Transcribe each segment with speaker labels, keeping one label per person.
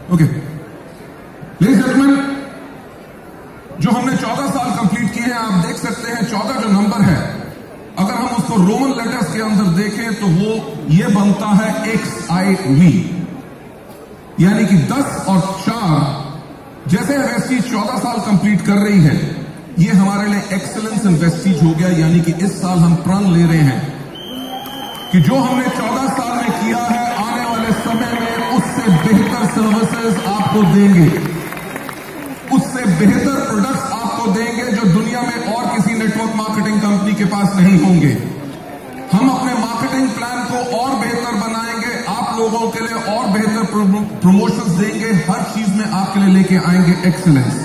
Speaker 1: Okay ladies gentleman, जो हमने 14 साल कंप्लीट किए हैं, आप देख सकते हैं 14 जो नंबर है, अगर हम उसको रोमन लेटर्स के अंदर देखें तो वो ये बनता है XIV, यानी कि 10 और 4। जैसे वेस्टीज 14 साल कंप्लीट कर रही है, ये हमारे लिए एक्सीलेंस इन वेस्टीज हो गया। यानी कि इस साल हम प्रण ले रहे हैं कि जो हमने 14 साल में किया है, आने वाले समय में उससे बेहतर सर्विसेज आपको देंगे, उससे बेहतर प्रोडक्ट्स आपको देंगे जो दुनिया में और किसी नेटवर्क मार्केटिंग कंपनी के पास नहीं होंगे। हम अपने मार्केटिंग प्लान को और बेहतर बनाएंगे, आप लोगों के लिए और बेहतर प्रमोशंस देंगे, हर चीज में आपके लिए लेके आएंगे एक्सीलेंस।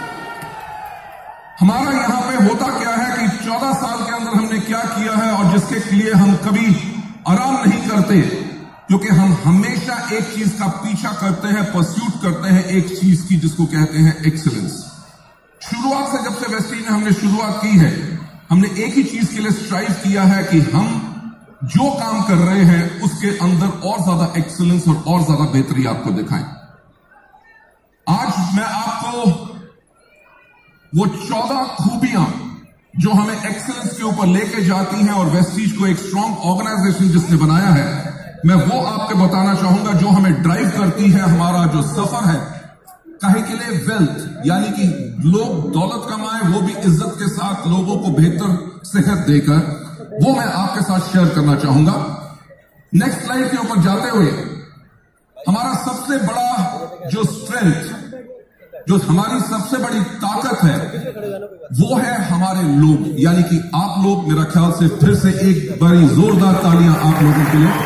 Speaker 1: हमारा यहां पे होता क्या है कि 14 साल के अंदर हमने क्या किया है और जिसके लिए हम कभी आराम नहीं करते, क्योंकि हम हमेशा एक चीज का पीछा करते हैं, परस्यूट करते हैं एक चीज की, जिसको कहते हैं एक्सीलेंस। शुरुआत से जब से वेस्टीज ने हमने शुरुआत की है, हमने एक ही चीज के लिए स्ट्राइव किया है कि हम जो काम कर रहे हैं उसके अंदर और ज्यादा एक्सीलेंस और ज्यादा बेहतरी आपको दिखाएं। आज मैं आपको वो 14 खूबियां जो हमें एक्सीलेंस के ऊपर लेके जाती हैं और वेस्टीज को एक स्ट्रांग ऑर्गेनाइजेशन जिसने बनाया है, मैं वो आपको बताना चाहूंगा, जो हमें ड्राइव करती है। हमारा जो सफर है काहे के लिए, वेल्थ, यानी कि लोग दौलत कमाए, वो भी इज्जत के साथ, लोगों को बेहतर सेहत देकर, वो मैं आपके साथ शेयर करना चाहूंगा। नेक्स्ट स्लाइड के ऊपर जाते हुए, हमारा सबसे बड़ा जो स्ट्रेंथ, जो हमारी सबसे बड़ी ताकत है, वो है हमारे लोग, यानी कि आप लोग। मेरा ख्याल से फिर से एक बड़ी जोरदार तालियां आप लोगों के लिए।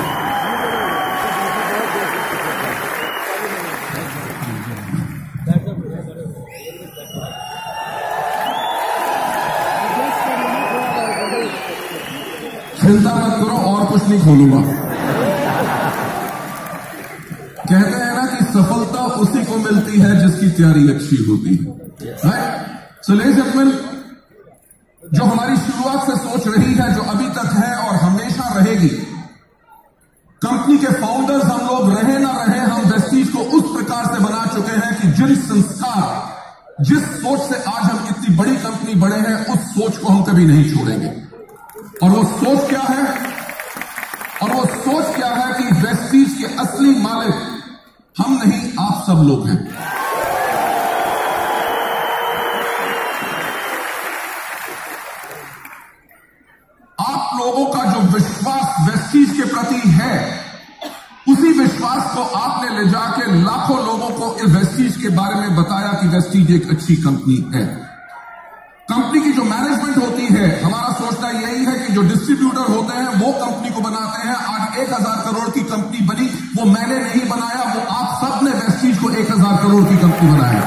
Speaker 1: चिंता मत करो, और कुछ नहीं खोलूंगा। कहते हैं ना कि सफलता उसी को मिलती है जिसकी तैयारी अच्छी होती है, right? So ladies and gentleman, जो हमारी शुरुआत से सोच रही है, जो अभी तक है और हमेशा रहेगी, कंपनी के फाउंडर्स हम लोग रहे ना रहे, हम वेस्टीज को उस प्रकार से बना चुके हैं कि जिन संस्कार, जिस सोच से आज हम इतनी बड़ी कंपनी बड़े हैं, उस सोच को हम कभी नहीं छोड़ेंगे। और वो सोच क्या है? और वो सोच क्या है कि वेस्टीज के असली मालिक हम नहीं, आप सब लोग हैं। आप लोगों का जो विश्वास वेस्टीज के प्रति है, उसी विश्वास को आपने ले जाके लाखों लोगों को इस वेस्टीज के बारे में बताया कि वेस्टीज एक अच्छी कंपनी है। कंपनी की जो मैनेजमेंट होती है, हमारा सोचना यही है कि जो डिस्ट्रीब्यूटर होते हैं वो कंपनी को बनाते हैं। आज 1000 करोड़ की कंपनी बनी, वो मैंने नहीं बनाया, वो आप सब ने वेस्टीज को 1000 करोड़ की कंपनी बनाया।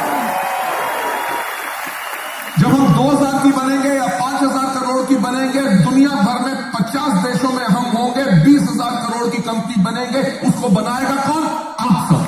Speaker 1: जब हम 2000 की बनेंगे या 5000 करोड़ की बनेंगे, दुनिया भर में 50 देशों में हम होंगे, 20,000 करोड़ की कंपनी बनेंगे, उसको बनाएगा कौन? आप सब।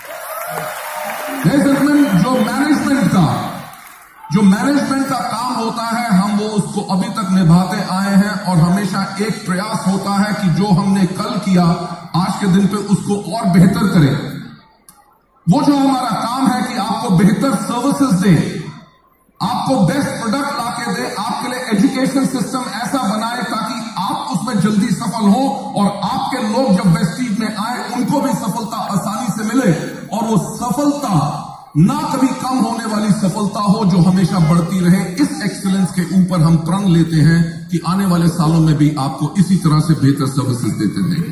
Speaker 1: जो मैनेजमेंट का काम होता है, हम वो उसको अभी तक निभाते आए हैं, और हमेशा एक प्रयास होता है कि जो हमने कल किया, आज के दिन पे उसको और बेहतर करें। वो जो हमारा काम है कि आपको बेहतर सर्विसेज दें, आपको बेस्ट प्रोडक्ट लाके दे, आपके लिए एजुकेशन सिस्टम ऐसा बनाए ताकि आप उसमें जल्दी सफल हो, और आपके लोग जब वेस्टीज में आए उनको भी सफलता आसानी से मिले, और वो सफलता ना कभी कम होने वाली सफलता हो, जो हमेशा बढ़ती रहे। इस एक्सीलेंस के ऊपर हम प्रण लेते हैं कि आने वाले सालों में भी आपको इसी तरह से बेहतर सर्विसेज देते रहेंगे।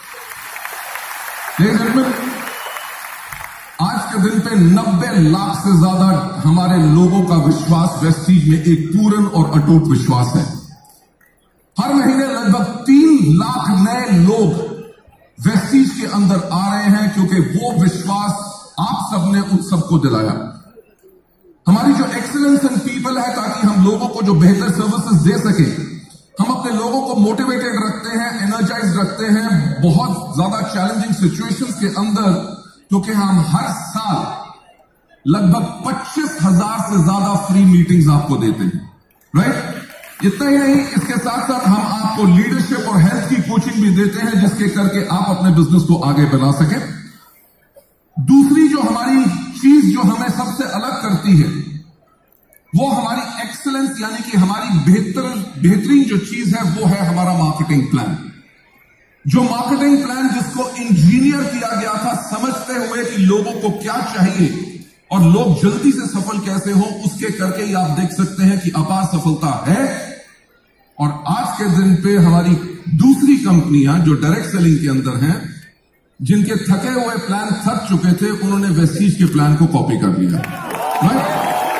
Speaker 1: आज के दिन पे 90 लाख से ज्यादा हमारे लोगों का विश्वास वेस्टीज में एक पूर्ण और अटूट विश्वास है। हर महीने लगभग 3 लाख नए लोग वेस्टीज के अंदर आ रहे हैं, क्योंकि वो विश्वास आप सबने उन सबको दिलाया। हमारी जो एक्सीलेंस इन पीपल है, ताकि हम लोगों को जो बेहतर सर्विसेज दे सके, हम अपने लोगों को मोटिवेटेड रखते हैं, एनर्जाइज रखते हैं बहुत ज्यादा चैलेंजिंग सिचुएशंस के अंदर, क्योंकि हम हर साल लगभग 25,000 से ज्यादा फ्री मीटिंग्स आपको देते हैं, राइट? इतना ही नहीं, इसके साथ साथ हम आपको लीडरशिप और हेल्थ की कोचिंग भी देते हैं, जिसके करके आप अपने बिजनेस को आगे बढ़ा सकें। दूसरी जो हमारी चीज जो हमें सबसे अलग करती है वो हमारी एक्सीलेंस, यानी कि हमारी बेहतरीन जो चीज है वो है हमारा मार्केटिंग प्लान। जो मार्केटिंग प्लान जिसको इंजीनियर किया गया था समझते हुए कि लोगों को क्या चाहिए और लोग जल्दी से सफल कैसे हो, उसके करके ही आप देख सकते हैं कि अपार सफलता है। और आज के दिन पे हमारी दूसरी कंपनियां जो डायरेक्ट सेलिंग के अंदर हैं, जिनके थके हुए प्लान थक चुके थे, उन्होंने वेस्टीज के प्लान को कॉपी कर लिया। राइट?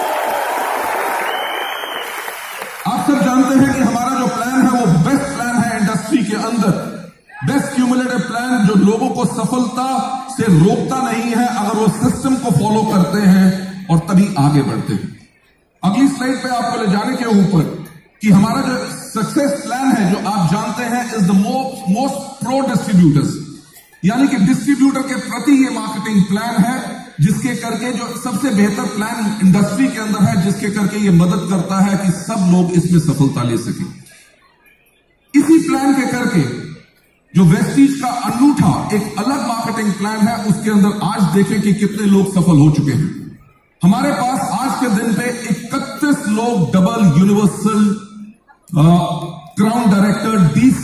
Speaker 1: आप सब जानते हैं कि हमारा जो प्लान है वो बेस्ट प्लान है इंडस्ट्री के अंदर, बेस्ट क्यूमुलेटिव प्लान जो लोगों को सफलता से रोकता नहीं है अगर वो सिस्टम को फॉलो करते हैं और तभी आगे बढ़ते हैं। अगली स्लाइड पे आपको ले जाने के ऊपर कि हमारा जो सक्सेस प्लान है जो आप जानते हैं is the most pro distributors, यानी कि डिस्ट्रीब्यूटर के प्रति ये मार्केटिंग प्लान है जिसके करके जो सबसे बेहतर प्लान इंडस्ट्री के अंदर है, जिसके करके ये मदद करता है कि सब लोग इसमें सफलता ले सकें। इसी प्लान के करके जो वेस्टीज का अनूठा एक अलग मार्केटिंग प्लान है, उसके अंदर आज देखें कि कितने लोग सफल हो चुके हैं। हमारे पास आज के दिन पे 31 लोग double universal crown director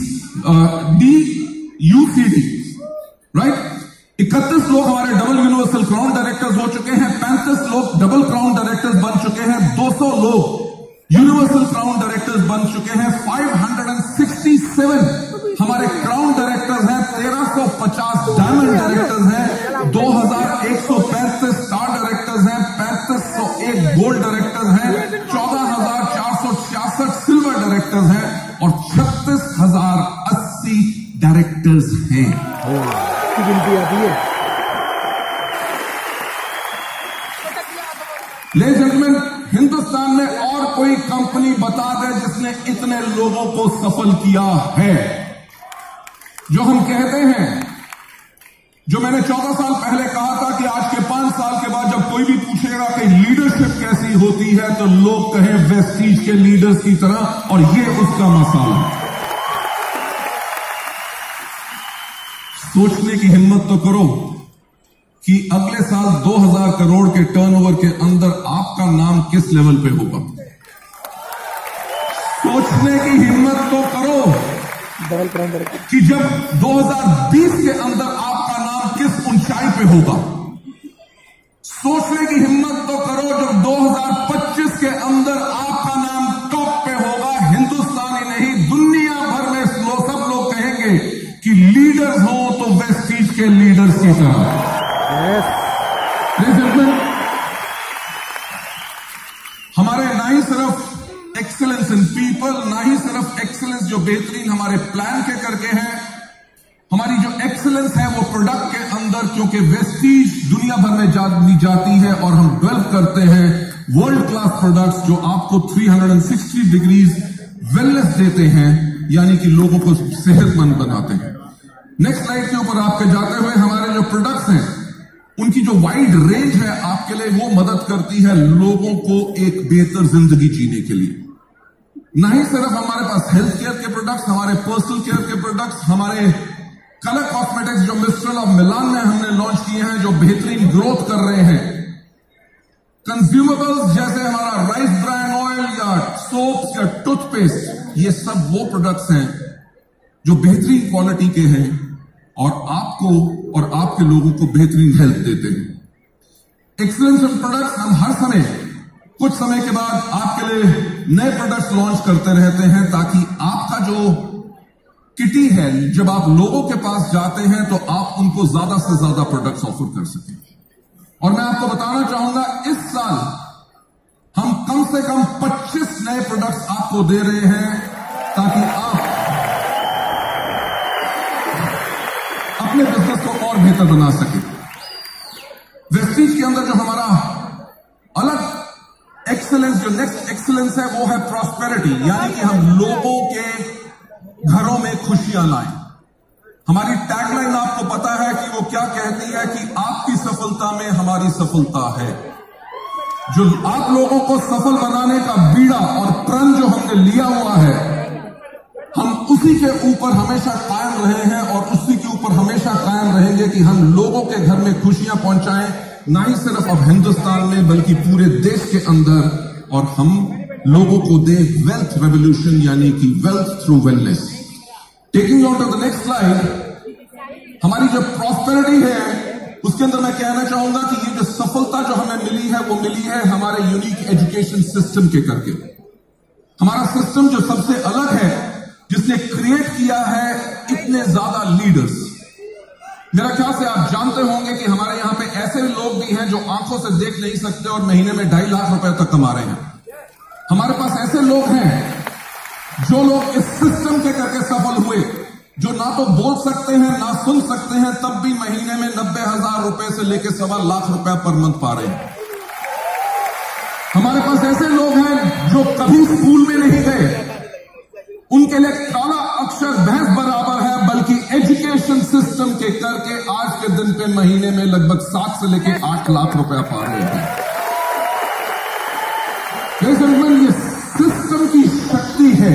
Speaker 1: DUCD, right, 31 लोग हमारे डबल यूनिवर्सल क्राउन डायरेक्टर्स हो चुके हैं, 35 लोग डबल क्राउन डायरेक्टर्स बन चुके हैं, 200 लोग यूनिवर्सल क्राउन डायरेक्टर्स बन चुके हैं, 567 हमारे क्राउन डायरेक्टर्स हैं, 1350 डायमंड डायरेक्टर्स हैं, 2135 स्टार डायरेक्टर्स हैं, 3501 गोल्ड डायरेक्टर्स हैं, 14466 सिल्वर डायरेक्टर्स हैं और 36080 डायरेक्टर्स हैं।
Speaker 2: गिनती आती है।
Speaker 1: लेडीज एंड जेंटलमैन, हिंदुस्तान में और कोई कंपनी बता दे जिसने इतने लोगों को सफल किया है। जो हम कहते हैं, जो मैंने 14 साल पहले कहा था कि आज के 5 साल के बाद जब कोई भी पूछेगा कि लीडरशिप कैसी होती है तो लोग कहें वेस्टीज के लीडर्स की तरह, और ये उसका मसाला है। सोचने की हिम्मत तो करो कि अगले साल 2000 करोड़ के टर्नओवर के अंदर आपका नाम किस लेवल पे होगा। सोचने की हिम्मत तो करो कि जब 2020 के अंदर आपका नाम किस ऊंचाई पे होगा। सोचने की हिम्मत तो करो जब 2025 के अंदर आपका नाम टॉप पे होगा। हिंदुस्तान ही नहीं, दुनिया भर में सब लोग कहेंगे कि लीडर्स हो तो वेस्टीज के लीडर्स की तरह। हमारे ना ही सिर्फ एक्सीलेंस इन पीपल, ना ही सिर्फ एक्सीलेंस जो बेहतरीन हमारे प्लान के करके है, हमारी जो एक्सीलेंस है वो प्रोडक्ट के अंदर, क्योंकि वेस्टीज दुनिया भर में जाती है और हम डेवलप करते हैं वर्ल्ड क्लास प्रोडक्ट्स जो आपको 360 डिग्रीज वेलनेस देते हैं, यानी कि लोगों को सेहतमंद बनाते हैं। नेक्स्ट स्लाइड के ऊपर आपके जाते हुए हमारे जो प्रोडक्ट्स हैं उनकी जो वाइड रेंज है आपके लिए वो मदद करती है लोगों को एक बेहतर जिंदगी जीने के लिए। ना ही सिर्फ हमारे पास हेल्थ केयर के प्रोडक्ट्स, हमारे पर्सनल केयर के प्रोडक्ट्स, हमारे कलर कॉस्मेटिक्स जो मिस्ट्रल ऑफ मिलान में हमने लॉन्च किए हैं जो बेहतरीन ग्रोथ कर रहे हैं, कंज्यूमेबल्स जैसे हमारा राइस ब्रान ऑयल या सोप्स या टूथपेस्ट, ये सब वो प्रोडक्ट्स हैं जो बेहतरीन क्वालिटी के हैं और आपको और आपके लोगों को बेहतरीन हेल्थ देते हैं। एक्सीलेंस इन प्रोडक्ट्स हम हर समय कुछ समय के बाद आपके लिए नए प्रोडक्ट्स लॉन्च करते रहते हैं ताकि आपका जो किटी है, जब आप लोगों के पास जाते हैं तो आप उनको ज्यादा से ज्यादा प्रोडक्ट्स ऑफर कर सकें। और मैं आपको बताना चाहूंगा इस साल हम कम से कम 25 नए प्रोडक्ट्स आपको दे रहे हैं ताकि आप अपने बिजनेस को और बेहतर बना सके। वेस्टीज के अंदर जो हमारा अलग एक्सीलेंस, जो नेक्स्ट एक्सीलेंस है वो है प्रॉस्पेरिटी, यानी कि हम लोगों के घरों में खुशियां लाएं। हमारी टैगलाइन आपको पता है कि वो क्या कहती है कि आपकी सफलता में हमारी सफलता है। जो आप लोगों को सफल बनाने का बीड़ा और प्रण जो हमने लिया हुआ है हम उसी के ऊपर हमेशा कायम रहे हैं और उसी के ऊपर हमेशा कायम रहेंगे कि हम लोगों के घर में खुशियां पहुंचाएं, ना ही सिर्फ अब हिंदुस्तान में बल्कि पूरे देश के अंदर, और हम लोगों को दे वेल्थ रेवोल्यूशन, यानी कि wealth through wellness. Taking on to the next slide, हमारी जो प्रॉस्पेरिटी है उसके अंदर मैं कहना चाहूंगा कि ये जो सफलता जो हमें मिली है वो मिली है हमारे यूनिक एजुकेशन सिस्टम के करके। हमारा सिस्टम जो सबसे अलग है, जिसने क्रिएट किया है इतने ज्यादा लीडर्स। मेरा ख्याल से आप जानते होंगे कि हमारे यहां पे ऐसे लोग भी हैं जो आंखों से देख नहीं सकते और महीने में 2.5 लाख रुपए तक कमा रहे हैं। हमारे पास ऐसे लोग हैं जो लोग इस सिस्टम के करके सफल हुए, जो ना तो बोल सकते हैं ना सुन सकते हैं, तब भी महीने में 90,000 रुपए से लेकर 1.25 लाख रुपए पर मंथ पा रहे हैं। हमारे पास ऐसे लोग हैं जो कभी स्कूल में नहीं गए, उनके लिए काला अक्षर भैंस बराबर है, बल्कि एजुकेशन सिस्टम के करके आज के दिन पे महीने में लगभग 7 से लेकर 8 लाख रुपया पा रहे हैं। ये सिस्टम की शक्ति है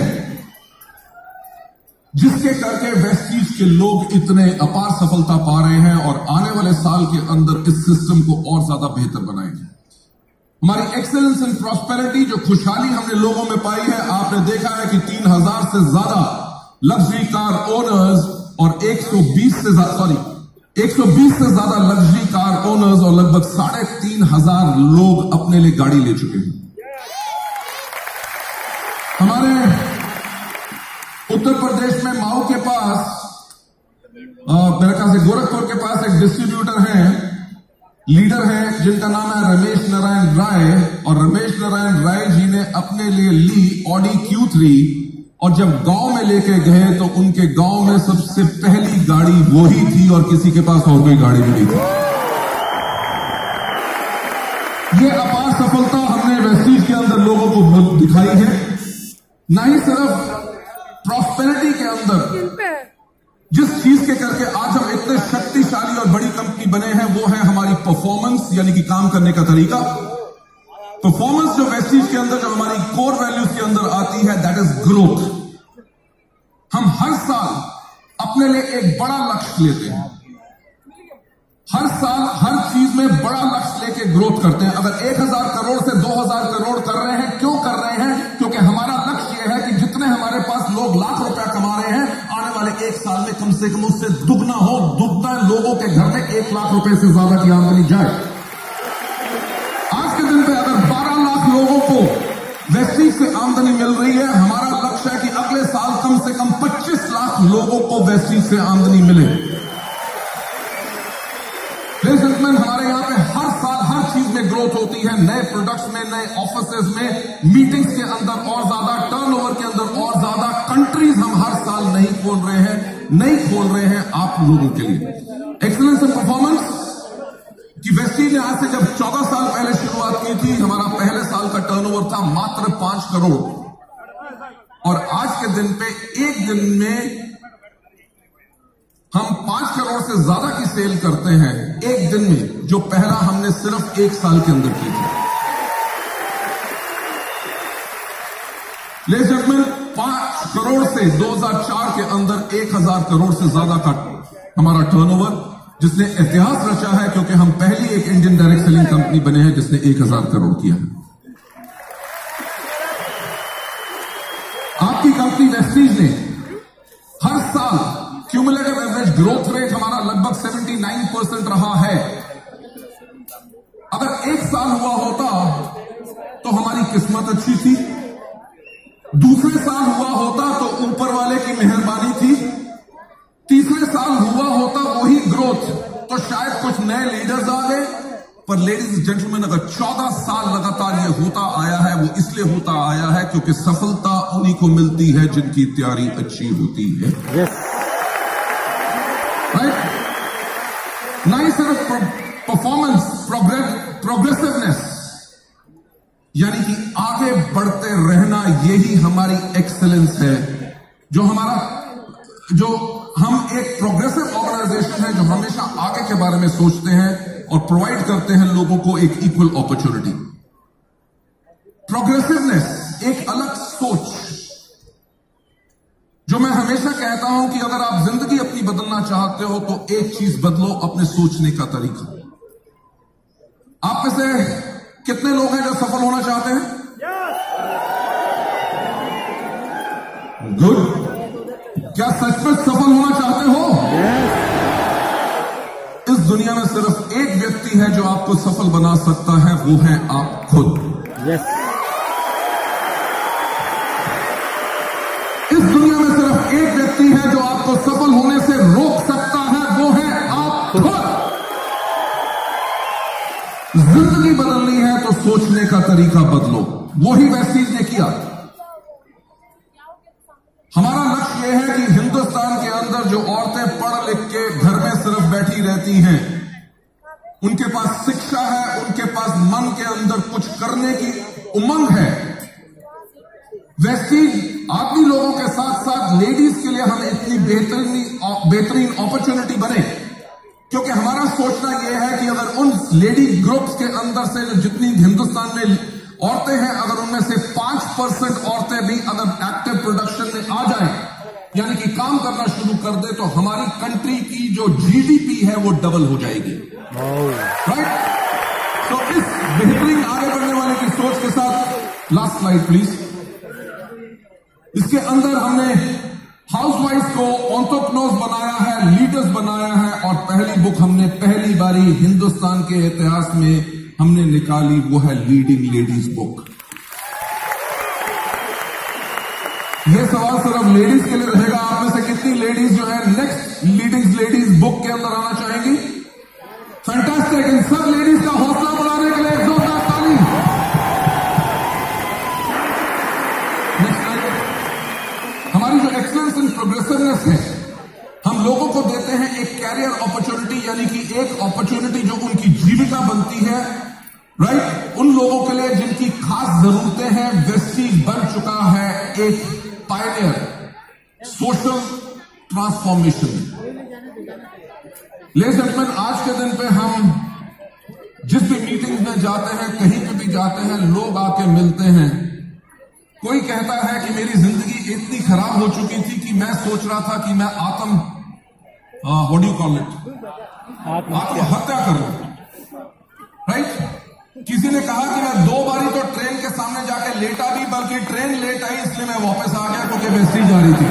Speaker 1: जिसके करके वेस्टीज के लोग इतने अपार सफलता पा रहे हैं और आने वाले साल के अंदर इस सिस्टम को और ज्यादा बेहतर बनाएंगे। हमारी एक्सेलेंस इन प्रॉस्पेरिटी, जो खुशहाली हमने लोगों में पाई है, आपने देखा है कि 3,000 से ज्यादा लग्जरी कार ओनर्स और 120 से ज्यादा लग्जरी कार ओनर्स और लगभग 3,500 लोग अपने लिए गाड़ी ले चुके हैं। हमारे उत्तर प्रदेश में माओ के पास, मेरे ख्याल से गोरखपुर के पास एक डिस्ट्रीब्यूटर हैं, लीडर हैं, जिनका नाम है रमेश नारायण राय। और रमेश नारायण राय जी ने अपने लिए ली ऑडी Q3, और जब गांव में लेके गए तो उनके गांव में सबसे पहली गाड़ी वही थी और किसी के पास और कोई गाड़ी भी नहीं थी। ये अपार सफलता हमने वेस्टीज के अंदर लोगों को दिखाई है। ना ही सिर्फ प्रॉस्पेरिटी के अंदर जिस चीज के करके आज हम इतने शक्तिशाली और बड़ी कंपनी बने हैं, वो है हमारी परफॉर्मेंस, यानी कि काम करने का तरीका। परफॉर्मेंस जो वेस्टीज के अंदर, जो हमारी कोर वैल्यूज के अंदर आती है, दैट इज ग्रोथ। हम हर साल अपने लिए एक बड़ा लक्ष्य लेते हैं, हर साल हर चीज में बड़ा लक्ष्य लेके ग्रोथ करते हैं। अगर 1,000 करोड़ से 2,000 करोड़ कर रहे हैं, क्यों कर रहे हैं? क्योंकि हमारा लक्ष्य यह है कि जितने हमारे पास लोग लाख रुपया कमा रहे हैं, आने वाले 1 साल में कम से कम उससे दुगना हो, दुगना लोगों के घर में 1 लाख रुपए से ज्यादा की आमदनी जाए। आज के दिन पे अगर 12 लाख लोगों को वेस्टीज से आमदनी मिल रही है, हमारा लक्ष्य है कि अगले साल कम से कम 25 लाख लोगों को वेस्टीज से आमदनी मिले। हमारे यहाँ पे हर साल हर चीज में ग्रोथ होती है, नए प्रोडक्ट्स में, नए ऑफिसेज में, मीटिंग्स के अंदर और ज्यादा, टर्नओवर के अंदर और ज्यादा, कंट्रीज हम हर साल नहीं खोल रहे हैं आप लोगों के लिए। एक्सीलेंस इन परफॉर्मेंस की वेस्टीज ने आज से जब 14 साल पहले शुरुआत की थी, हमारा पहले साल का टर्नओवर था मात्र 5 करोड़, और आज के दिन पे एक दिन में हम 5 करोड़ से ज्यादा की सेल करते हैं एक दिन में, जो पहला हमने सिर्फ 1 साल के अंदर की थी। लेडीज एंड जेंटलमैन, 5 करोड़ से 2004 के अंदर 1,000 करोड़ से ज्यादा का हमारा टर्नओवर, जिसने इतिहास रचा है, क्योंकि हम पहली एक इंडियन डायरेक्ट सेलिंग कंपनी बने हैं जिसने 1,000 करोड़ किया है। आपकी कंपनी वेस्टीज ने हर साल क्यूमुलेटिव एवरेज ग्रोथ रेट हमारा लगभग 79% रहा है। अगर 1 साल हुआ होता तो हमारी किस्मत अच्छी थी, दूसरे साल हुआ होता तो ऊपर वाले की मेहरबानी थी, तीसरे साल हुआ होता वही ग्रोथ तो शायद कुछ नए लीडर्स आ गए। पर लेडीज एंड जेंटलमैन, अगर 14 साल लगातार ये होता आया है, वो इसलिए होता आया है क्योंकि सफलता उन्हीं को मिलती है जिनकी तैयारी अच्छी होती है। ना ही सिर्फ परफॉर्मेंस, प्रोग्रेसिवनेस, यानी कि आगे बढ़ते रहना, यही हमारी एक्सेलेंस है। जो हम एक प्रोग्रेसिव ऑर्गेनाइजेशन है जो हमेशा आगे के बारे में सोचते हैं और प्रोवाइड करते हैं लोगों को एक इक्वल अपॉर्चुनिटी। प्रोग्रेसिवनेस, एक अलग सोच मैं हमेशा कहता हूं कि अगर आप जिंदगी अपनी बदलना चाहते हो तो एक चीज बदलो, अपने सोचने का तरीका। आप में से कितने लोग हैं जो सफल होना चाहते हैं? गुड। क्या सचमुच सफल होना चाहते हो? इस दुनिया में सिर्फ एक व्यक्ति है जो आपको सफल बना सकता है, वो है आप खुद। इस दुनिया में सिर्फ एक व्यक्ति है जो आपको सफल होने से रोक सकता है, वो है आप खुद। जिंदगी बदलनी है तो सोचने का तरीका बदलो। वही वेस्टीज ने किया। हमारा लक्ष्य यह है कि हिंदुस्तान के अंदर जो औरतें पढ़ लिख के घर में सिर्फ बैठी रहती हैं, उनके पास शिक्षा है, उनके पास मन के अंदर कुछ करने की उमंग है। वेस्टीज आदमी लोगों के साथ साथ लेडीज के लिए हम इतनी बेहतरीन अपॉर्चुनिटी बने, क्योंकि हमारा सोचना यह है कि अगर उन लेडी ग्रुप्स के अंदर से जो जितनी हिंदुस्तान में औरतें हैं, अगर उनमें से 5% औरतें भी अगर एक्टिव प्रोडक्शन में आ जाएं, यानी कि काम करना शुरू कर दे, तो हमारी कंट्री की जो जीडीपी है वो डबल हो जाएगी। राइट? तो इस बेहतरीन आगे बढ़ने वाले की सोच के साथ लास्ट स्लाइड प्लीज। इसके अंदर हमने हाउसवाइफ को एंटरप्रेन्योर्स बनाया है, लीडर्स बनाया है, और पहली बुक हमने पहली बारी हिंदुस्तान के इतिहास में हमने निकाली, वो है लीडिंग लेडीज बुक। ये सवाल सिर्फ लेडीज के लिए रहेगा। आप में से कितनी लेडीज जो है नेक्स्ट लीडिंग लेडीज बुक के अंदर आना चाहेंगी? फैंटास्टिक। इन सब लेडीज का हौसला बढ़ाने के लिए एक जोरदार ताली। हमारी जो एक्सलेंस इन प्रोग्रेसिवनेस है, हम लोगों को देते हैं एक कैरियर अपॉर्चुनिटी, यानी कि एक अपॉर्चुनिटी जो उनकी जीविका बनती है। राइट? उन लोगों के लिए जिनकी खास जरूरतें हैं, वेस्टीज बन चुका है एक pioneer social transformation. Ladies and gentleman, आज के दिन पे हम जिस भी मीटिंग में जाते हैं, कहीं पे भी जाते हैं, लोग आके मिलते हैं। कोई कहता है कि मेरी जिंदगी इतनी खराब हो चुकी थी कि मैं सोच रहा था कि मैं what do you call it, आत्महत्या करूं। राइट? किसी ने कहा कि मैं 2 बारी तो ट्रेन के सामने जाके लेटा भी, बल्कि ट्रेन लेट आई इसलिए मैं वापस आ गया क्योंकि वेस्टीज जा रही थी।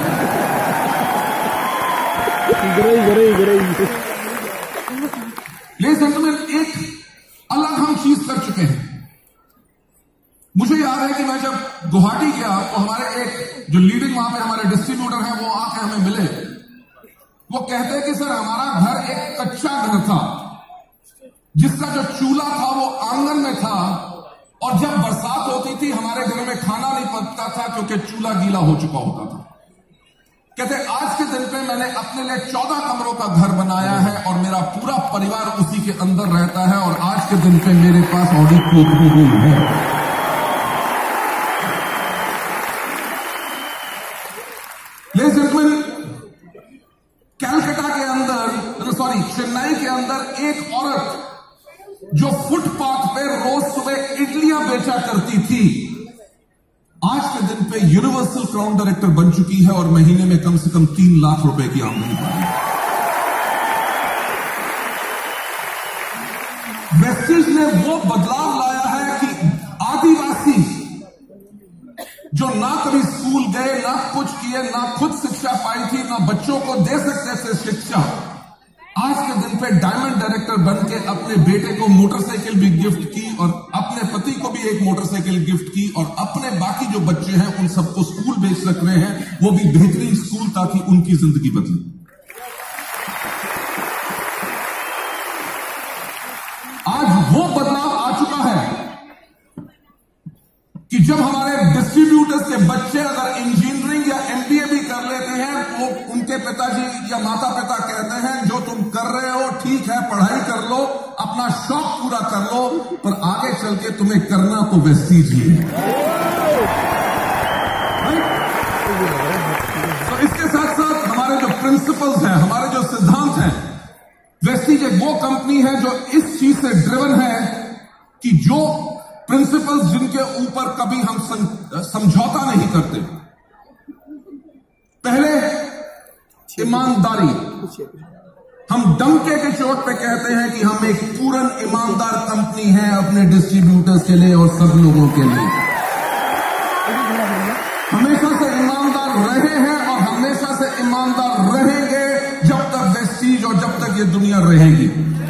Speaker 1: लेडीज एंड जेंटलमैन, एक अलग हम चीज कर चुके हैं। मुझे याद है कि मैं जब गुवाहाटी गया तो हमारे एक जो लीडिंग वहां पे हमारे डिस्ट्रीब्यूटर हैं, वो आके हमें मिले। वो कहते हैं कि सर, हमारा घर एक कच्चा घर था, जिसका जो चूल्हा था वो आंगन में था, और जब बरसात होती थी हमारे घर में खाना नहीं पकता था क्योंकि चूल्हा गीला हो चुका होता था। कहते आज के दिन पे मैंने अपने लिए 14 कमरों का घर बनाया है और मेरा पूरा परिवार उसी के अंदर रहता है, और आज के दिन पे मेरे पास ऑडी कोक है। लेडीज एंड जेंटलमैन, कैलकाटा के अंदर, चेन्नई के अंदर एक औरत जो फुटपाथ पे रोज सुबह इडलियां बेचा करती थी, आज के दिन पे यूनिवर्सल क्राउन डायरेक्टर बन चुकी है और महीने में कम से कम 3 लाख रुपए की आमदनी पा रही है। वेस्टीज ने वो बदलाव लाया है कि आदिवासी जो ना कभी स्कूल गए, ना कुछ किए, ना खुद शिक्षा पाई थी, ना बच्चों को दे सकते थे शिक्षा, आज के दिन पे डायमंड डायरेक्टर बन के अपने बेटे को मोटरसाइकिल भी गिफ्ट की, और अपने पति को भी एक मोटरसाइकिल गिफ्ट की, और अपने बाकी जो बच्चे हैं उन सबको स्कूल भेज सक रहे हैं, वो भी बेहतरीन स्कूल, ताकि उनकी जिंदगी बदले। आज वो बदलाव आ चुका है कि जब हमारे डिस्ट्रीब्यूटर्स के बच्चे अगर इंजीनियरिंग या एमबीए भी कर लेते हैं, वो उनके पिताजी या माता पिता कहते हैं जो तुम कर रहे हो ठीक है, पढ़ाई कर लो, अपना शौक पूरा कर लो, पर आगे चल के तुम्हें करना तो वेस्टीज ही है। तो इसके साथ साथ हमारे जो प्रिंसिपल्स हैं, हमारे जो सिद्धांत हैं, वेस्टीज एक वो कंपनी है जो इस चीज से ड्रिवन है कि जो प्रिंसिपल्स जिनके ऊपर कभी हम समझौता नहीं करते। पहले ईमानदारी। हम डंके के चोट पे कहते हैं कि हम एक पूर्ण ईमानदार कंपनी है अपने डिस्ट्रीब्यूटर्स के लिए और सब लोगों के लिए। हमेशा से ईमानदार रहे हैं और हमेशा से ईमानदार रहेंगे जब तक वेस्टीज और जब तक ये दुनिया रहेगी।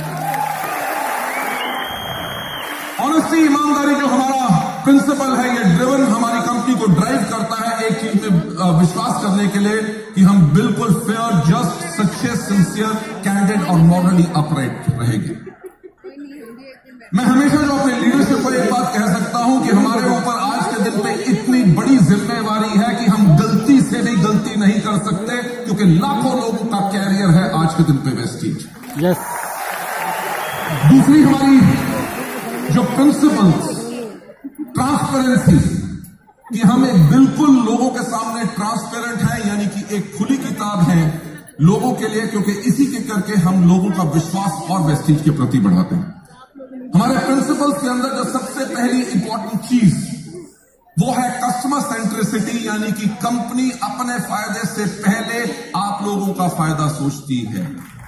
Speaker 1: ऑनेस्टी, ईमानदारी जो हमारा प्रिंसिपल है, ये ड्रिवन हमारी कंपनी को ड्राइव करता है एक चीज में विश्वास करने के लिए कि हम बिल्कुल फेयर, जस्ट, सच्चे, सिंसियर, कैंडिड और मॉरली अपराइट रहेंगे। मैं हमेशा जो अपने लीडरशिप को एक बात कह सकता हूं कि हमारे ऊपर आज के दिन पे इतनी बड़ी जिम्मेवारी है कि हम गलती से भी गलती नहीं कर सकते, क्योंकि लाखों लोगों का कैरियर है आज के दिन पे वेस्टीज।
Speaker 2: यस।
Speaker 1: दूसरी हमारी जो प्रिंसिपल्स, ट्रांसपेरेंसी, कि हम एक बिल्कुल लोगों के सामने ट्रांसपेरेंट है, यानी कि एक खुली किताब है लोगों के लिए, क्योंकि इसी के करके हम लोगों का विश्वास और वेस्टीज के प्रति बढ़ाते हैं। हमारे प्रिंसिपल्स के अंदर जो सबसे पहली इंपॉर्टेंट चीज वो है कस्टमर सेंट्रिसिटी, यानी कि कंपनी अपने फायदे से पहले आप लोगों का फायदा सोचती है।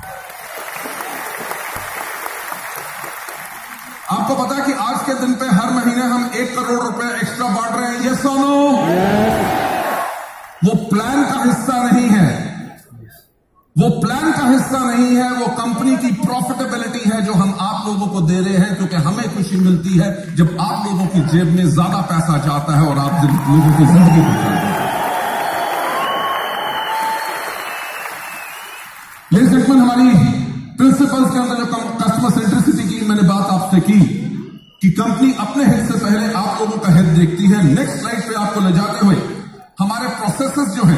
Speaker 1: आपको पता है कि आज के दिन पे हर महीने हम 1 करोड़ रुपए एक्स्ट्रा बांट रहे हैं, यस और नो? वो प्लान का हिस्सा नहीं है, वो प्लान का हिस्सा नहीं है, वो कंपनी की प्रॉफिटेबिलिटी है जो हम आप लोगों को दे रहे हैं, क्योंकि हमें खुशी मिलती है जब आप लोगों की जेब में ज्यादा पैसा जाता है और आप लोगों की जिंदगी बचाते हैं। लेडीज एंड जेंटलमैन, हमारी प्रिंसिपल्स के अंदर जो कस्टमर सेंट्रिसिटी की मैंने बात आपसे की कि कंपनी अपने हित से पहले आप लोगों का हित देखती है। नेक्स्ट स्लाइड पे आपको ले जाते हुए हमारे प्रोसेसेस जो है,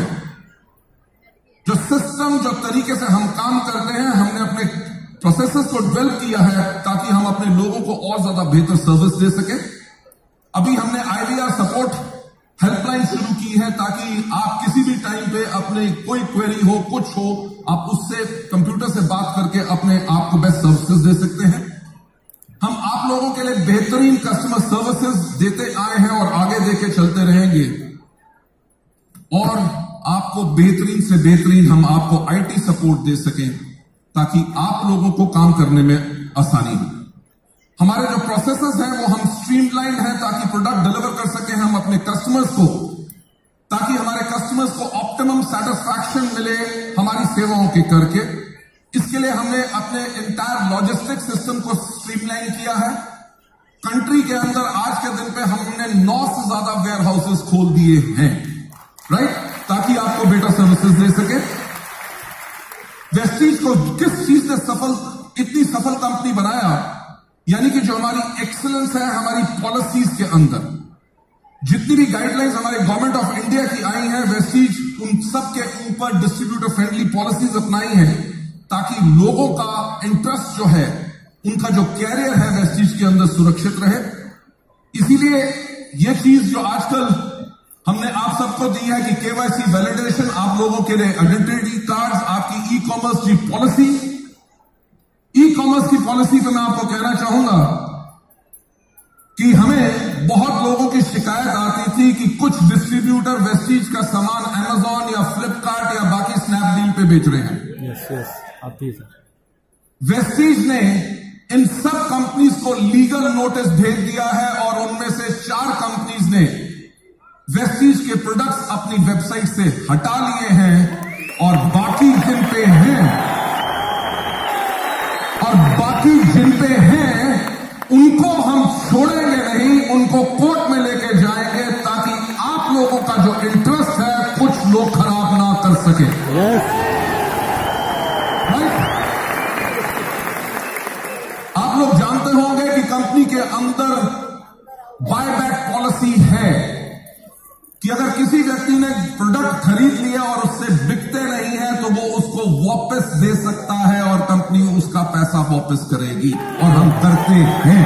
Speaker 1: जो सिस्टम, जो तरीके से हम काम करते हैं, हमने अपने प्रोसेसेस को डेवलप किया है ताकि हम अपने लोगों को और ज्यादा बेहतर सर्विस दे सके। अभी हमने IVR सपोर्ट हेल्पलाइन शुरू की है ताकि आप किसी भी टाइम पे अपने कोई क्वेरी हो, कुछ हो, आप उससे कंप्यूटर से बात करके अपने आप को बेस्ट सर्विसेज दे सकते हैं। हम आप लोगों के लिए बेहतरीन कस्टमर सर्विसेज देते आए हैं और आगे देके चलते रहेंगे, और आपको बेहतरीन से बेहतरीन हम आपको IT सपोर्ट दे सकें ताकि आप लोगों को काम करने में आसानी हो। हमारे जो प्रोसेसेस हैं वो हम स्ट्रीमलाइन है ताकि प्रोडक्ट डिलीवर कर सकें हम अपने कस्टमर्स को, ताकि हमारे कस्टमर्स को ऑप्टिमम सेटिस्फैक्शन मिले हमारी सेवाओं के करके। इसके लिए हमने अपने इंटायर लॉजिस्टिक सिस्टम को स्ट्रीमलाइन किया है। कंट्री के अंदर आज के दिन पे हमने 9 से ज्यादा वेयर हाउसेस खोल दिए हैं, राइट, ताकि आपको बेटर सर्विसेज दे सके। वेस्टीज को किस चीज ने इतनी सफल कंपनी बनाया, यानी कि जो हमारी एक्सीलेंस है हमारी पॉलिसीज के अंदर, जितनी भी गाइडलाइंस हमारे गवर्नमेंट ऑफ इंडिया की आई हैं, वेस्टीज उन सब के ऊपर डिस्ट्रीब्यूटर फ्रेंडली पॉलिसीज अपनाई हैं ताकि लोगों का इंटरेस्ट जो है, उनका जो कैरियर है वेस्टीज के अंदर सुरक्षित रहे। इसीलिए यह चीज जो आजकल हमने आप सबको दी है कि KYC वैलिडेशन आप लोगों के लिए, आइडेंटिटी कार्ड्स, आपकी ई-कॉमर्स की पॉलिसी। ई-कॉमर्स की पॉलिसी पे मैं आपको कहना चाहूंगा कि हमें बहुत लोगों की शिकायत आती थी कि कुछ डिस्ट्रीब्यूटर वेस्टीज का सामान Amazon या फ्लिपकार्ट या बाकी स्नैपडील पे बेच रहे हैं।
Speaker 2: यस, आती है सर।
Speaker 1: वेस्टीज ने इन सब कंपनीज को लीगल नोटिस भेज दिया है और उनमें से 4 कंपनीज ने वेस्टीज के प्रोडक्ट्स अपनी वेबसाइट से हटा लिए हैं, और बाकी जिन पे हैं उनको हम छोड़ेंगे नहीं, उनको कोर्ट में लेके जाएंगे ताकि आप लोगों का जो इंटरेस्ट है कुछ लोग खराब ना कर सके। आप लोग जानते होंगे कि कंपनी के अंदर बायबैक पॉलिसी है कि अगर किसी व्यक्ति ने प्रोडक्ट खरीद लिया और उससे बिकते नहीं है तो वो उसको वापस दे सकता है और कंपनी उसका पैसा वापस करेगी, और हम करते हैं।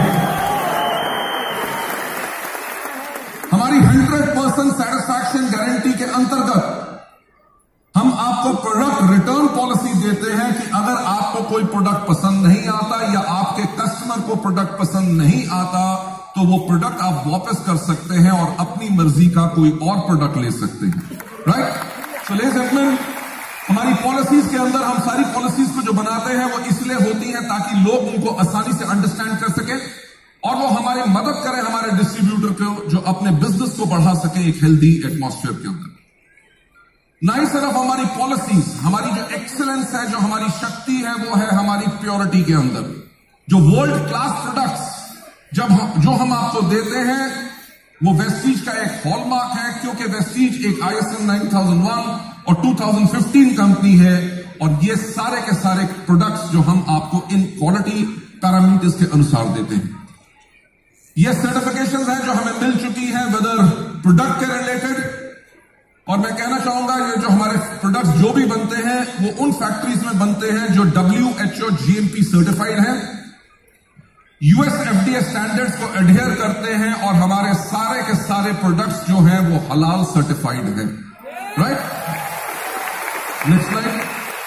Speaker 1: हमारी 100% सेटिस्फैक्शन गारंटी के अंतर्गत हम आपको प्रोडक्ट रिटर्न पॉलिसी देते हैं कि अगर आपको कोई प्रोडक्ट पसंद नहीं आता या आपके कस्टमर को प्रोडक्ट पसंद नहीं आता तो वो प्रोडक्ट आप वापस कर सकते हैं और अपनी मर्जी का कोई और प्रोडक्ट ले सकते हैं, right. So ladies and gentleman, हमारी पॉलिसीज के अंदर हम सारी पॉलिसीज को जो बनाते हैं वो इसलिए होती हैं ताकि लोग उनको आसानी से अंडरस्टैंड कर सके और वो हमारी मदद करें हमारे डिस्ट्रीब्यूटर को जो अपने बिजनेस को बढ़ा सके एक हेल्दी एटमॉस्फेयर के अंदर। ना ही सिर्फ हमारी पॉलिसीज, हमारी जो एक्सीलेंस है, जो हमारी शक्ति है, वो है हमारी प्योरिटी के अंदर। जो वर्ल्ड क्लास प्रोडक्ट्स जो हम आपको देते हैं वो वेस्टीज का एक हॉलमार्क है, क्योंकि वेस्टीज एक ISO 9001 और 2015 कंपनी है और ये सारे के सारे प्रोडक्ट्स जो हम आपको इन क्वालिटी पैरामीटर्स के अनुसार देते हैं। ये सर्टिफिकेशंस हैं जो हमें मिल चुकी हैं वेदर प्रोडक्ट के रिलेटेड, और मैं कहना चाहूंगा ये जो हमारे प्रोडक्ट्स जो भी बनते हैं वो उन फैक्ट्रीज में बनते हैं जो WHO GMP सर्टिफाइड हैं, US FDA स्टैंडर्ड्स को एडहेयर करते हैं और हमारे सारे के सारे प्रोडक्ट्स जो हैं वो हलाल सर्टिफाइड हैं। Right, next slide.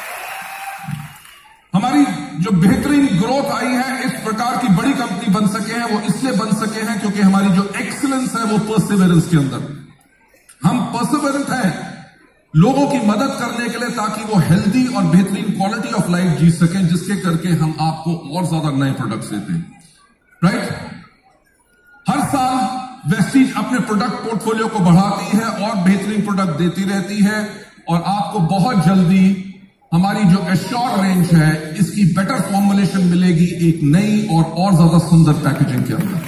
Speaker 1: हमारी जो बेहतरीन ग्रोथ आई है, इस प्रकार की बड़ी कंपनी बन सके हैं, वो इसलिए बन सके हैं क्योंकि हमारी जो एक्सीलेंस है वो परसिवेरेंस के अंदर। हम परसिवेरेंट हैं लोगों की मदद करने के लिए ताकि वो हेल्दी और बेहतरीन क्वालिटी ऑफ लाइफ जी सकें, जिसके करके हम आपको और ज्यादा नए प्रोडक्ट्स देते हैं। राइट, हर साल वेस्टीज अपने प्रोडक्ट पोर्टफोलियो को बढ़ाती है और बेहतरीन प्रोडक्ट देती रहती है और आपको बहुत जल्दी हमारी जो एश्योर रेंज है इसकी बेटर फॉर्मुलेशन मिलेगी एक नई और ज्यादा सुंदर पैकेजिंग के अंदर।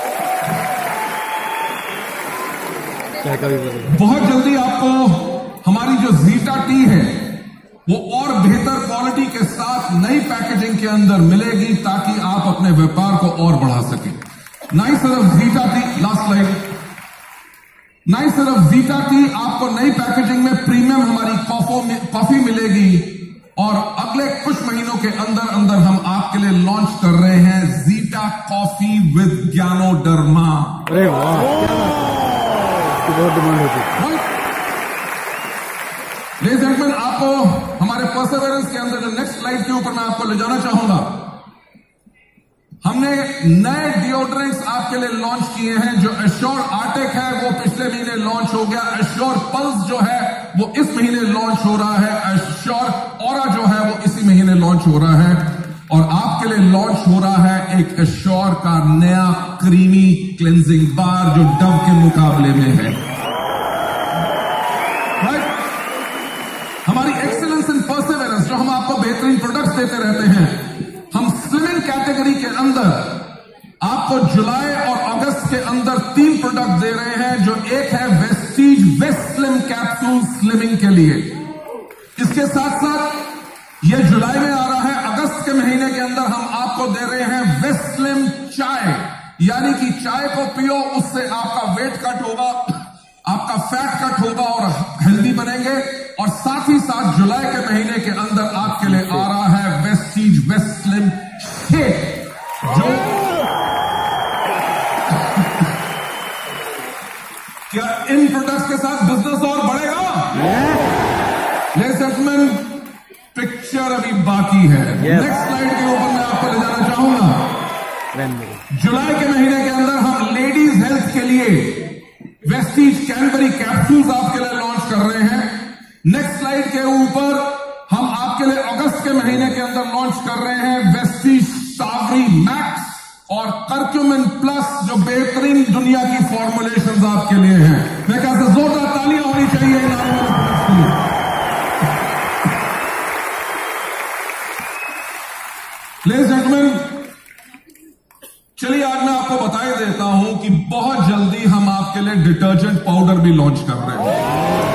Speaker 1: बहुत जल्दी आपको हमारी जो जीटा टी है वो और बेहतर क्वालिटी के साथ नई पैकेजिंग के अंदर मिलेगी ताकि आप अपने व्यापार को और बढ़ा सकें। ना ही सिर्फ जीटा टी, लास्ट स्लाइड, ना ही सिर्फ जीटा टी, आपको नई पैकेजिंग में प्रीमियम हमारी कॉफी मिलेगी और अगले कुछ महीनों के अंदर अंदर हम आपके लिए लॉन्च कर रहे हैं जीटा कॉफी विद ज्ञानोडर्मा।
Speaker 2: अरे वाह, बहुत डिमांड होती है।
Speaker 1: लेडीज एंड जेंटलमैन, आपको हमारे परसेवरेंस के अंदर जो नेक्स्ट स्लाइड के ऊपर मैं आपको ले जाना चाहूंगा, हमने नए डिओड्रेंट्स आपके लिए लॉन्च किए हैं। जो एश्योर आर्टिक है वो पिछले महीने लॉन्च हो गया, एश्योर पल्स जो है वो इस महीने लॉन्च हो रहा है, एश्योर ऑरा जो है वो इसी महीने लॉन्च हो रहा है और आपके लिए लॉन्च हो रहा है एक एश्योर का नया क्रीमी क्लेंजिंग बार जो डव के मुकाबले में है। राइट, हमारी एक्सीलेंस इन परसिवेरेंस, जो हम आपको बेहतरीन प्रोडक्ट्स देते रहते हैं, हम स्लिमिंग कैटेगरी के अंदर आपको जुलाई और अगस्त के अंदर 3 प्रोडक्ट दे रहे हैं। जो एक है Vestige vest slim capsule slimming के लिए, इसके साथ साथ ये जुलाई में आ रहा है, अगस्त के महीने के अंदर हम आपको दे रहे हैं वेस्ट स्लिम चाय, यानी कि चाय को पियो, उससे आपका वेट कट होगा, आपका फैट कट होगा और हेल्दी बनेंगे। और साथ ही साथ जुलाई के महीने के अंदर आपके लिए आ रहा है वेस्टीज वेस्ट स्लिम शेक, जो क्या इन प्रोडक्ट्स के साथ बिजनेस और बढ़ेगा? लेडीज एंड जेंटलमैन, पिक्चर अभी बाकी है। नेक्स्ट स्लाइड के ऊपर मैं आपको ले जाना चाहूंगा। जुलाई के महीने के अंदर हम लेडीज हेल्थ के लिए वेस्टीज कैनबरी कैप्सूल्स आपके लिए लॉन्च कर रहे हैं। नेक्स्ट स्लाइड के ऊपर हम आपके लिए अगस्त के महीने के अंदर लॉन्च कर रहे हैं वेस्टीज सावरी मैक्स और कर्क्यूमिन प्लस, जो बेहतरीन दुनिया की फॉर्मुलेशंस आपके लिए हैं। मैं कहता जोरदार तालियां होनी चाहिए इन आने वाले प्रोडक्ट्स के लिए। लेडीज एंड जेंटलमैन, चलिए आज मैं आपको बता ही देता हूं कि बहुत जल्दी हम आपके लिए डिटर्जेंट पाउडर भी लॉन्च कर रहे हैं।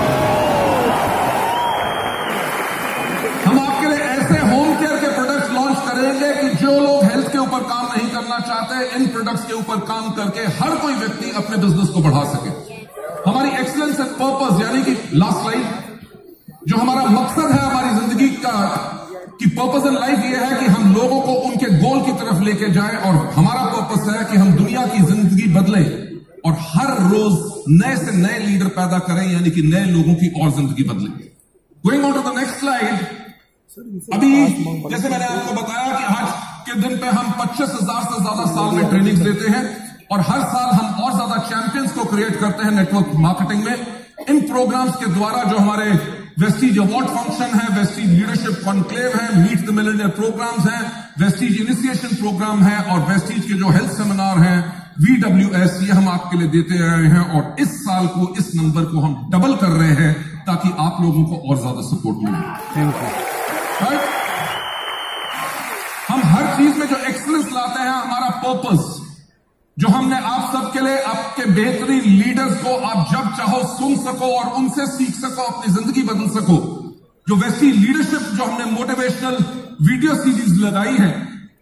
Speaker 1: हम आपके लिए ऐसे होम केयर के प्रोडक्ट्स लॉन्च करेंगे कि जो लोग हेल्थ के ऊपर काम नहीं करना चाहते, इन प्रोडक्ट्स के ऊपर काम करके हर कोई व्यक्ति अपने बिजनेस को बढ़ा सके। हमारी एक्सीलेंस एंड पर्पस, यानी कि लास्ट स्लाइड, जो हमारा मकसद है हमारी जिंदगी का कि पर्पस इन लाइफ ये है कि हम लोगों को उनके गोल की तरफ लेके जाएं और हमारा पर्पस है कि हम दुनिया की जिंदगी बदलें और हर रोज नए से नए लीडर पैदा करें, यानी कि नए लोगों की और जिंदगी बदलें। Going on to the next slide, अभी जैसे मैंने आपको बताया कि आज के दिन पे हम 25,000 से ज्यादा साल में ट्रेनिंग देते हैं और हर साल हम और ज्यादा चैंपियंस को क्रिएट करते हैं नेटवर्क मार्केटिंग में। इन प्रोग्राम्स के द्वारा जो हमारे वेस्टीज अवार्ड फंक्शन है, वेस्टीज लीडरशिप कॉन्क्लेव है, मीट द मिलियनियर प्रोग्राम्स हैं, वेस्टीज इनिशिएशन प्रोग्राम है और वेस्टीज के जो हेल्थ सेमिनार हैं VWS, ये हम आपके लिए देते रहे हैं और इस साल को इस नंबर को हम डबल कर रहे हैं ताकि आप लोगों को और ज्यादा सपोर्ट मिले।
Speaker 2: Thank you.
Speaker 1: राइट, हम हर चीज में जो एक्सीलेंस लाते हैं, हमारा पर्पस जो हमने आप सबके लिए, आपके बेहतरीन लीडर्स को आप जब चाहो सुन सको और उनसे सीख सको, अपनी जिंदगी बदल सको। जो वेस्टीज लीडरशिप जो हमने मोटिवेशनल वीडियो सीरीज लगाई है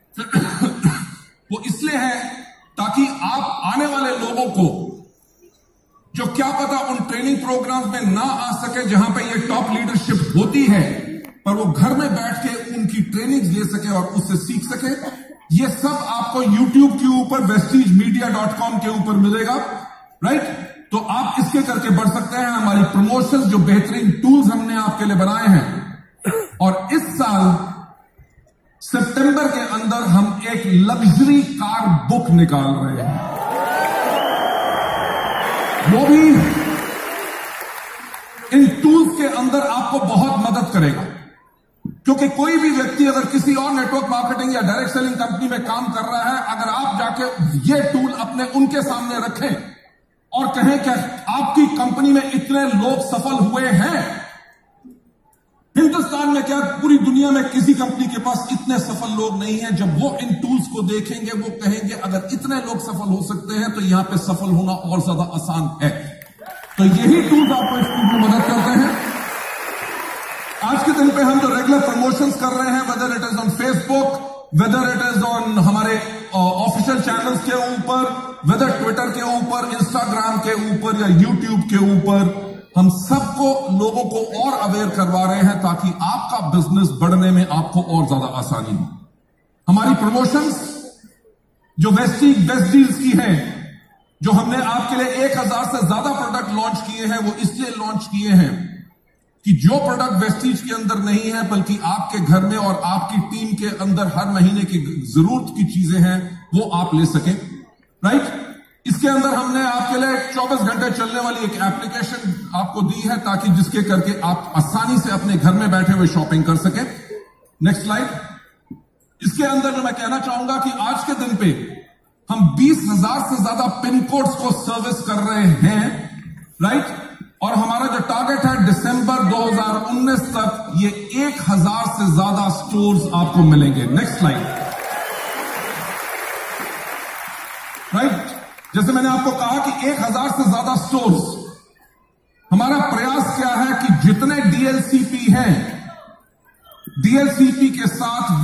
Speaker 1: वो इसलिए है ताकि आप आने वाले लोगों को जो क्या पता उन ट्रेनिंग प्रोग्राम्स में ना आ सके जहां पे ये टॉप लीडरशिप होती है, पर वो घर में बैठ के उनकी ट्रेनिंग ले सके और उससे सीख सके। ये सब आपको YouTube के ऊपर vestigemedia.com के ऊपर मिलेगा। राइट, तो आप इसके करके बढ़ सकते हैं। हमारी प्रमोशंस जो बेहतरीन टूल्स हमने आपके लिए बनाए हैं और इस साल सितंबर के अंदर हम एक लग्जरी कार बुक निकाल रहे हैं, वो भी इन टूल्स के अंदर आपको बहुत मदद करेगा। क्योंकि कोई भी व्यक्ति अगर किसी और नेटवर्क मार्केटिंग या डायरेक्ट सेलिंग कंपनी में काम कर रहा है, अगर आप जाके ये टूल अपने उनके सामने रखें और कहें कि आपकी कंपनी में इतने लोग सफल हुए हैं, हिंदुस्तान में क्या पूरी दुनिया में किसी कंपनी के पास इतने सफल लोग नहीं है, जब वो इन टूल्स को देखेंगे वो कहेंगे अगर इतने लोग सफल हो सकते हैं तो यहां पे सफल होना और ज्यादा आसान है। तो यही टूल्स आपको इस चीज में मदद करते हैं। आज के दिन पे हम जो रेगुलर प्रमोशंस कर रहे हैं, whether it is on Facebook, whether it is on हमारे ऑफिशियल चैनल्स के ऊपर, वेदर ट्विटर के ऊपर, इंस्टाग्राम के ऊपर या यूट्यूब के ऊपर, हम सबको लोगों को और अवेयर करवा रहे हैं ताकि आपका बिजनेस बढ़ने में आपको और ज्यादा आसानी हो। हमारी प्रमोशंस जो वेस्टीज बेस्ट डील्स की हैं, जो हमने आपके लिए 1000 से ज्यादा प्रोडक्ट लॉन्च किए हैं, वो इसलिए लॉन्च किए हैं कि जो प्रोडक्ट वेस्टीज के अंदर नहीं है बल्कि आपके घर में और आपकी टीम के अंदर हर महीने की जरूरत की चीजें हैं, वो आप ले सकें। राइट, इसके अंदर हमने आपके लिए 24 घंटे चलने वाली एक एप्लीकेशन आपको दी है ताकि जिसके करके आप आसानी से अपने घर में बैठे हुए शॉपिंग कर सकें। Next slide. इसके अंदर जो मैं कहना चाहूंगा कि आज के दिन पे हम 20,000 से ज्यादा पिन कोड्स को सर्विस कर रहे हैं। राइट, और हमारा जो टारगेट है दिसंबर 2019 तक ये 1000 से ज्यादा स्टोर्स आपको मिलेंगे। Next slide. राइट, जैसे मैंने आपको कहा कि 1000 से ज्यादा स्टोर्स, हमारा प्रयास क्या है कि जितने DLCP हैं, DLCP के साथ